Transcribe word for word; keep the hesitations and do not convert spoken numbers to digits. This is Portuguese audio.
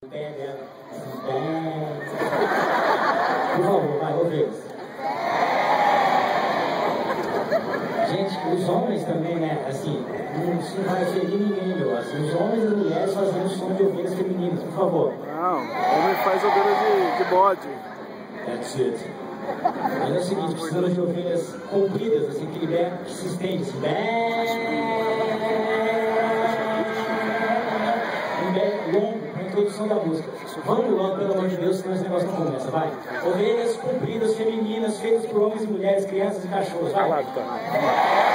Pé dela. Por favor, vai, ovelhas. Gente, os homens também, né? Assim, isso não vai ferir ninguém, meu. Assim, os homens e as mulheres fazendo som de ovelhas femininas, por favor. Não, o homem faz ovelha de, de bode. That's it. Mas é o seguinte, precisamos de ovelhas compridas, assim, aquele bé que se estende, assim, bé. Um bé longo para a introdução da música. Vamos logo, pelo amor de Deus, senão esse negócio não começa, vai. Ovelhas compridas, femininas, feitas por homens e mulheres, crianças e cachorros, vai.